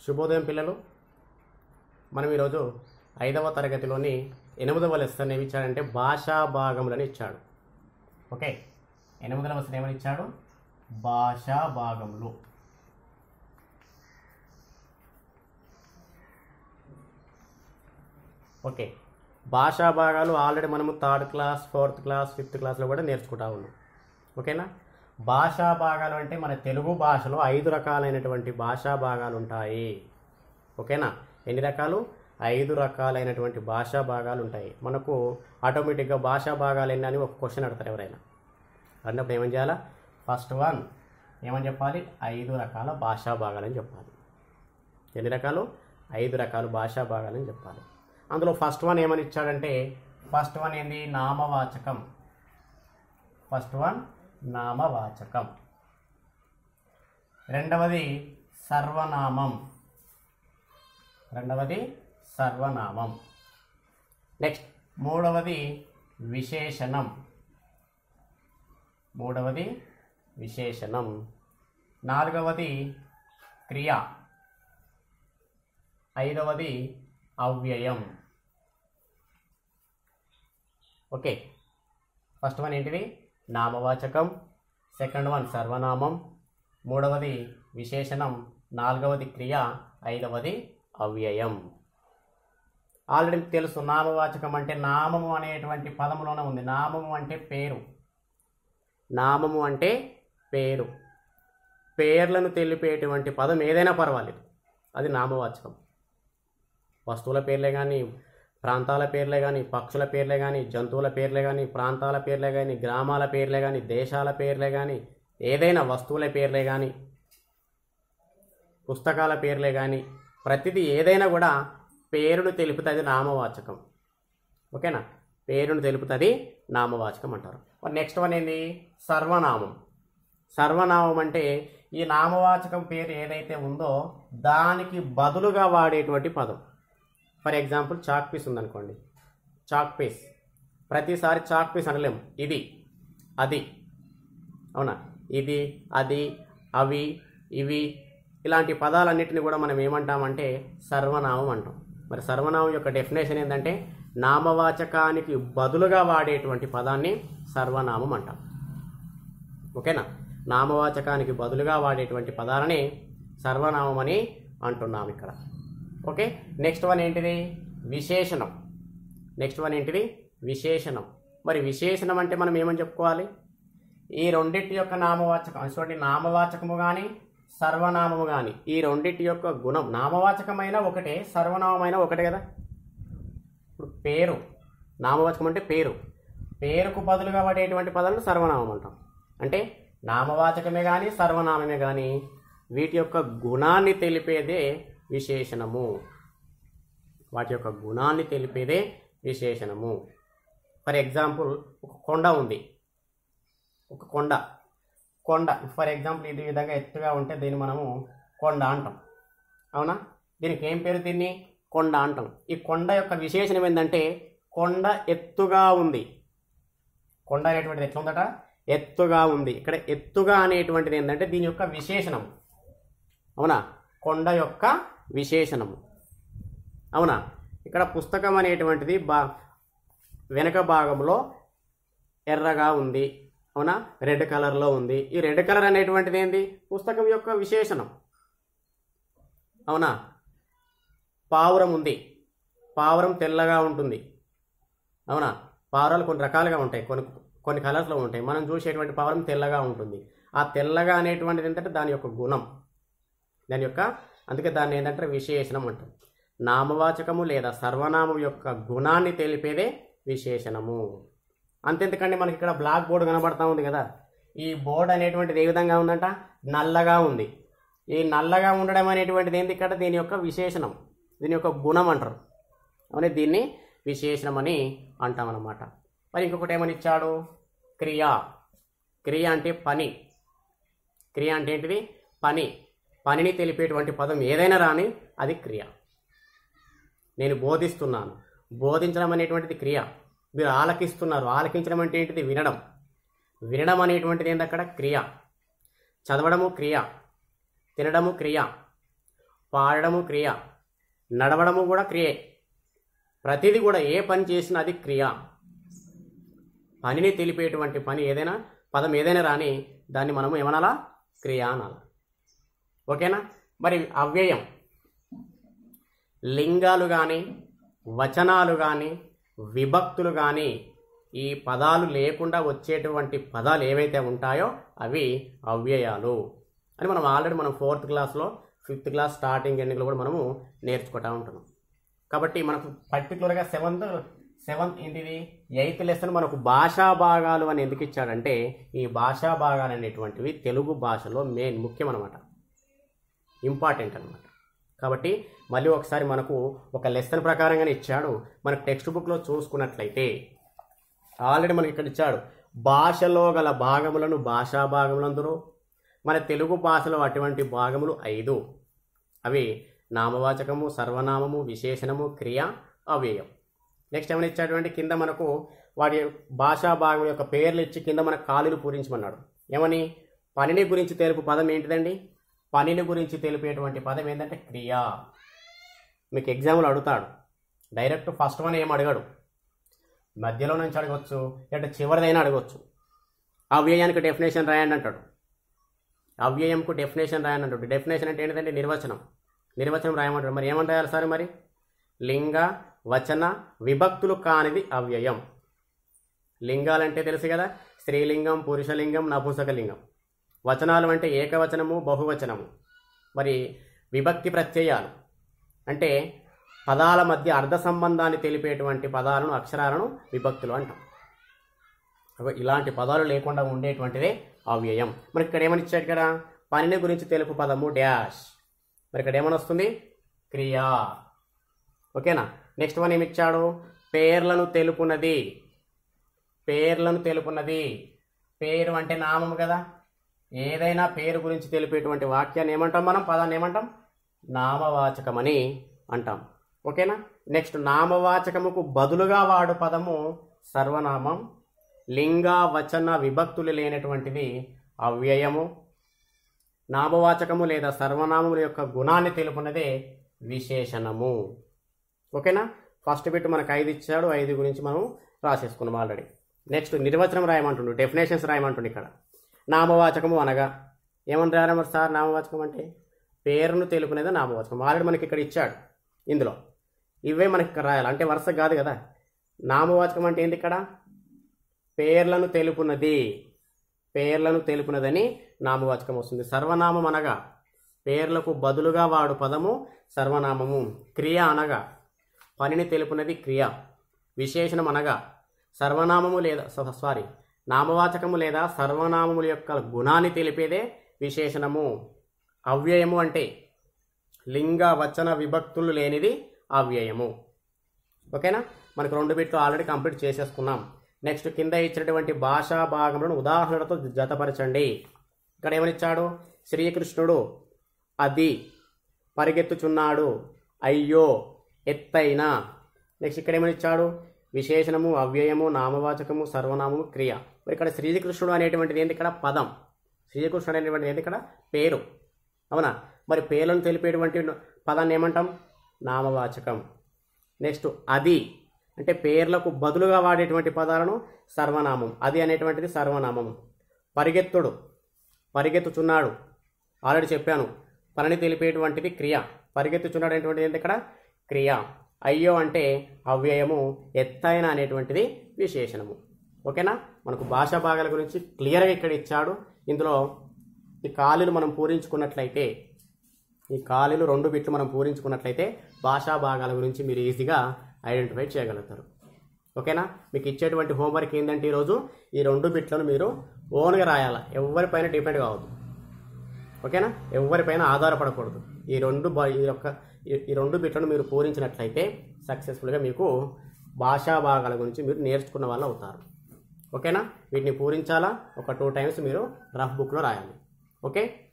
శుభోదయం పిల్లలు. మనం ఈరోజు 5వ తరగతిలోని 8వ లెసన్ ఏమి ఇచ్చాడంటే భాషా భాగములని ఇచ్చాడు. ఓకే, 8వ లెసన్ ఏమని ఇచ్చాడు? భాషా భాగములు. ఓకే, భాషా భాగాలు ఆల్రెడీ మనము 3rd class 4th class 5th క్లాస్లో కూడా నేర్చుకుంటా ఉన్నాం. ఓకేనా? భాషా భాగాలు అంటే మన తెలుగు భాషలో 5 రకాలైనటువంటి భాషా భాగాలు ఉంటాయి. ఓకేనా? ఎన్ని రకాలు? 5 రకాలైనటువంటి భాషా భాగాలు ఉంటాయి. మనకు ఆటోమేటిక్గా భాషా భాగాలు ఎన్ని అని ఒక క్వశ్చన్ అడతారు ఎవరైనా. అన్నప్పుడు ఏమని చేయాలా? ఫస్ట్ వన్ ఏమని చెప్పాలి? 5 రకాల భాషా భాగాలని చెప్పాలి. ఎన్ని రకాలు? 5 రకాల భాషా భాగాలని చెప్పాలి. అందులో ఫస్ట్ వన్ ఏమని ఇచ్చాడంటే, ఫస్ట్ వన్ ఏంది? నామవాచకం. ఫస్ట్ వన్ నామవాచకం. రెండవది సర్వనామం. నెక్స్ట్ మూడవది విశేషణం. నాలుగవది క్రియ. ఐదవది అవ్యయం. ఓకే, ఫస్ట్ వన్ ఏంటిది? నామవాచకం. సెకండ్ వన్ సర్వనామం. మూడవది విశేషణం. నాలుగవది క్రియ. ఐదవది అవ్యయం. ఆల్రెడీ తెలుసు నామవాచకం అంటే నామము అనేటువంటి పదములోనే ఉంది. నామము అంటే పేరు. నామము అంటే పేరు. పేర్లను తెలిపేటువంటి పదం ఏదైనా పర్వాలేదు, అది నామవాచకం. వస్తువుల పేర్లే కానీ, ప్రాంతాల పేర్లే కానీ, పక్షుల పేర్లే కానీ, జంతువుల పేర్లే కానీ, ప్రాంతాల పేర్లే కానీ, గ్రామాల పేర్లే కానీ, దేశాల పేర్లే కానీ, ఏదైనా వస్తువుల పేర్లే కానీ, పుస్తకాల పేర్లే కానీ, ప్రతిదీ ఏదైనా కూడా పేరును తెలుపుతుంది నామవాచకం. ఓకేనా? పేరును తెలుపుతుంది నామవాచకం అంటారు. నెక్స్ట్ వన్ ఏంది? సర్వనామం. సర్వనామం అంటే ఈ నామవాచకం పేరు ఏదైతే ఉందో దానికి బదులుగా వాడేటువంటి పదం. ఫర్ ఎగ్జాంపుల్ చాక్ పీస్ ఉందనుకోండి. చాక్ పీస్, ప్రతిసారి చాక్ పీస్ అనలేము. ఇది, అది. అవునా? ఇది, అది, అవి, ఇవి, ఇలాంటి పదాలన్నిటిని కూడా మనం ఏమంటామంటే సర్వనామం అంటాం. మరి సర్వనామం యొక్క డెఫినేషన్ ఏంటంటే నామవాచకానికి బదులుగా వాడేటువంటి పదాన్ని సర్వనామం అంటాం. ఓకేనా? నామవాచకానికి బదులుగా వాడేటువంటి పదాలని సర్వనామం అని అంటున్నాం ఇక్కడ. ఓకే, నెక్స్ట్ వన్ ఏంటిది? విశేషణం. మరి విశేషణం అంటే మనం ఏమని చెప్పుకోవాలి? ఈ రెండింటి యొక్క నామవాచకము కానీ సర్వనామము కానీ ఈ రెండింటి యొక్క గుణం. నామవాచకమైన ఒకటే, సర్వనామమైన ఒకటే కదా. ఇప్పుడు పేరు, నామవాచకం అంటే పేరు. పేరుకు బదులుగా పడేటువంటి పదాలను సర్వనామం అంటాం. అంటే నామవాచకమే కానీ సర్వనామమే కానీ వీటి యొక్క గుణాన్ని తెలిపేదే విశేషణము. ఫర్ ఎగ్జాంపుల్ ఒక కొండ ఉంది. కొండ ఫర్ ఎగ్జాంపుల్ ఇది విధంగా ఎత్తుగా ఉంటే దీన్ని మనము కొండ అంటాం. అవునా? దీనికి ఏం పేరు? దీన్ని కొండ అంటాం. ఈ కొండ యొక్క విశేషణం ఏంటంటే కొండ ఎత్తుగా ఉంది. కొండ అనేటువంటిది ఎట్లా ఉందట? ఎత్తుగా ఉంది. ఇక్కడ ఎత్తుగా అనేటువంటిది ఏంటంటే దీని యొక్క విశేషణం. అవునా? కొండ యొక్క విశేషణము. అవునా? ఇక్కడ పుస్తకం అనేటువంటిది వెనక భాగంలో ఎర్రగా ఉంది. అవునా? రెడ్ కలర్లో ఉంది. ఈ రెడ్ కలర్ అనేటువంటిది ఏంది? పుస్తకం యొక్క విశేషణం. అవునా? పావురం ఉంది. పావురం తెల్లగా ఉంటుంది. అవునా? పావురాలు కొన్ని రకాలుగా ఉంటాయి, కొన్ని కలర్స్లో ఉంటాయి. మనం చూసేటువంటి పావురం తెల్లగా ఉంటుంది. ఆ తెల్లగా అనేటువంటిది ఏంటంటే దాని యొక్క గుణం, అందుకే దాన్ని ఏంటంటే విశేషణం అంటాం. నామవాచకము లేదా సర్వనామం యొక్క గుణాన్ని తెలిపేదే విశేషణము. అంతెందుకండి, మనకి ఇక్కడ బ్లాక్ బోర్డు కనబడతా ఉంది కదా. ఈ బోర్డు అనేటువంటిది ఏ విధంగా ఉందంట? నల్లగా ఉంది. ఈ నల్లగా ఉండడం అనేటువంటిది ఏంటి? ఇక్కడ దీని యొక్క విశేషణం, దీని యొక్క గుణం అంటారు. అవునే, దీన్ని విశేషణం అని అంటామన్నమాట. మరి ఇంకొకటి ఏమని ఇచ్చాడు? క్రియ అంటే పని. క్రియ అంటే ఏంటిది? పనిని తెలిపేటువంటి పదం ఏదైనా రాని అది క్రియ. నేను బోధిస్తున్నాను. బోధించడం అనేటువంటిది క్రియ. మీరు ఆలకిస్తున్నారు. ఆలకించడం అంటే ఏంటిది? వినడం అనేటువంటిది ఏంటి? అక్కడ క్రియ. చదవడము క్రియ, తినడము క్రియ, పాడడము క్రియ, నడవడము కూడా క్రియే. ప్రతిదీ కూడా ఏ పని చేసినా అది క్రియ. పనిని తెలిపేటువంటి పని ఏదైనా, పదం ఏదైనా రాని దాన్ని మనము ఏమనాలా? క్రియ అనాలి. ఓకేనా? మరి అవ్యయం, లింగాలు కానీ, వచనాలు కానీ, విభక్తులు కానీ, ఈ పదాలు లేకుండా వచ్చేటువంటి పదాలు ఏవైతే ఉంటాయో అవి అవ్యయాలు అని మనం ఆల్రెడీ 4th క్లాస్లో 5th క్లాస్ స్టార్టింగ్ ఎండింగ్లో కూడా మనము నేర్చుకుంటూ ఉంటున్నాం. కాబట్టి మనకు పర్టికులర్గా 7th ఏంటిది 8th లెసన్ మనకు భాషా భాగాలు అని ఎందుకు ఇచ్చాడంటే, ఈ భాషా భాగాలు అనేటువంటివి తెలుగు భాషలో ముఖ్యం అనమాట, ఇంపార్టెంట్ అనమాట. కాబట్టి మళ్ళీ ఒకసారి మనకు ఒక లెసన్ ప్రకారంగానే ఇచ్చాడు. మనకు టెక్స్ట్ బుక్లో చూసుకున్నట్లయితే ఆల్రెడీ మనకి ఇక్కడ ఇచ్చాడు, భాషలో గల భాగములను భాషా భాగములందరూ. మన తెలుగు భాషలో అటువంటి భాగములు 5. అవి నామవాచకము, సర్వనామము, విశేషణము, క్రియ, అవ్యయం. నెక్స్ట్ ఏమైనా ఇచ్చేటువంటి కింద మనకు వాటి భాషా భాగం యొక్క పేర్లు ఇచ్చి కింద మనకు ఖాళీలు పూరించమన్నాడు. ఏమని? పనిని గురించి తెలుపు పదం ఏంటిదండి? పనిని గురించి తెలిపేటువంటి పదం ఏంటంటే క్రియ. మీకు ఎగ్జామ్లో అడుగుతాడు, డైరెక్ట్ ఫస్ట్ వన్ ఏం అడగడు, మధ్యలో నుంచి అడగవచ్చు, లేదా చివరిదైనా అడగవచ్చు. అవ్యయానికి డెఫినేషన్ రాయండి అంటాడు, అవ్యయంకు డెఫినేషన్ రాయండి అంటాడు. డెఫినేషన్ అంటే ఏంటంటే నిర్వచనం. నిర్వచనం రాయమంటాడు. మరి ఏమని రాయాలి సార్? మరి లింగ, వచన, విభక్తులు కానిది అవ్యయం. లింగాలంటే తెలుసు కదా, స్త్రీలింగం, పురుషలింగం, నపుంసకలింగం. వచనాలు అంటే ఏకవచనము, బహువచనము. మరి విభక్తి ప్రత్యయాలు అంటే పదాల మధ్య అర్థ సంబంధాన్ని తెలిపేటువంటి పదాలను, అక్షరాలను విభక్తులు అంటాం. ఇలాంటి పదాలు లేకుండా ఉండేటువంటిదే అవ్యయం. మనకి ఇక్కడ ఏమని ఇచ్చాడు? ఇక్కడ పనిని గురించి తెలుపు పదము డాష్. మరి ఇక్కడ ఏమని వస్తుంది? క్రియా. ఓకేనా? నెక్స్ట్ వన్ ఏమి ఇచ్చాడు? పేర్లను తెలుపునది. పేర్లను తెలుపునది. పేరు అంటే నామము కదా, ఏదైనా పేరు గురించి తెలిపేటువంటి వాక్యాన్ని ఏమంటాం మనం? పదాన్ని ఏమంటాం? నామవాచకమని అంటాం. ఓకేనా? నెక్స్ట్ నామవాచకముకు బదులుగా వాడు పదము సర్వనామం. లింగ, వచన, విభక్తులు లేనటువంటిది అవ్యయము. నామవాచకము లేదా సర్వనామముల యొక్క గుణాన్ని తెలుపునదే విశేషణము. ఓకేనా? ఫస్ట్ బిట్ మనకు 5 ఇచ్చాడు, 5 గురించి మనం రాసేసుకున్నాం ఆల్రెడీ. నెక్స్ట్ నిర్వచనం రాయమంటుండు, డెఫినేషన్స్ రాయమంటుండు. ఇక్కడ నామవాచకము అనగా ఏమని రాయాలి మరి సార్? నామవాచకం అంటే పేరును తెలుపునేది నామవాచకం. ఆల్రెడీ మనకి ఇక్కడ ఇచ్చాడు. ఇందులో ఇవే మనకి ఇక్కడ రాయాలి, అంటే వరుస కాదు కదా. నామవాచకం అంటే ఏంటి? ఇక్కడ పేర్లను తెలుపునది. పేర్లను తెలుపునదని నామవాచకం వస్తుంది. సర్వనామం అనగా పేర్లకు బదులుగా వాడు పదము సర్వనామము. క్రియ అనగా పనిని తెలుపునది క్రియ. విశేషణం అనగా సర్వనామము లేదా నామవాచకము లేదా సర్వనామముల యొక్క గుణాన్ని తెలిపేదే విశేషణము. అవ్యయము అంటే లింగ, వచన, విభక్తులు లేనిది అవ్యయము. ఓకేనా? మనకు 2 బిట్లు ఆల్రెడీ కంప్లీట్ చేసేసుకున్నాం. నెక్స్ట్ కింద ఇచ్చినటువంటి భాషా భాగములను ఉదాహరణతో జతపరచండి. ఇక్కడ ఏమనిచ్చాడు? శ్రీకృష్ణుడు అది పరిగెత్తుచున్నాడు, అయ్యో, ఎత్తైన. నెక్స్ట్ ఇక్కడ ఏమనిచ్చాడు? విశేషణము, అవ్యయము, నామవాచకము, సర్వనామము, క్రియ. మరి ఇక్కడ శ్రీకృష్ణుడు అనేటువంటిది ఏంటి? ఇక్కడ పదం. శ్రీకృష్ణుడు అనేటువంటిది ఏంటి? ఇక్కడ పేరు. అవునా? మరి పేర్లను తెలిపేటువంటి పదాన్ని ఏమంటాం? నామవాచకం. నెక్స్ట్ అది అంటే పేర్లకు బదులుగా వాడేటువంటి పదాలను సర్వనామం. అది అనేటువంటిది సర్వనామం. పరిగెత్తుడు, పరిగెత్తుచున్నాడు, ఆల్రెడీ చెప్పాను, పనిని తెలిపేటువంటిది క్రియ. పరిగెత్తుచున్నాడు అనేటువంటిది ఏంటి? ఇక్కడ క్రియ. అయ్యో అంటే అవ్యయము, ఎత్తైన అనేటువంటిది విశేషణము. ఓకేనా? మనకు భాషా భాగాల గురించి క్లియర్గా ఇక్కడ ఇచ్చాడు. ఇందులో ఈ ఖాళీలు మనం పూరించుకున్నట్లయితే, ఈ ఖాళీలు 2 బిట్లు మనం పూరించుకున్నట్లయితే భాషా భాగాల గురించి మీరు ఈజీగా ఐడెంటిఫై చేయగలుగుతారు. ఓకేనా? మీకు ఇచ్చేటువంటి హోంవర్క్ ఏంటంటే ఈరోజు ఈ 2 బిట్లను మీరు ఓన్గా రాయాలి. ఎవరిపైన డిపెండ్ కావద్దు. ఓకేనా? ఎవరిపైన ఆధారపడకూడదు. ఈ 2 బిట్లను మీరు పూరించినట్లయితే సక్సెస్ఫుల్గా మీకు భాషా భాగాల గురించి మీరు నేర్చుకున్న వాళ్ళు అవుతారు. ఓకేనా? వీటిని పూరించాలా, ఒక 2 టైమ్స్ మీరు రఫ్ బుక్లో రాయాలి. ఓకే.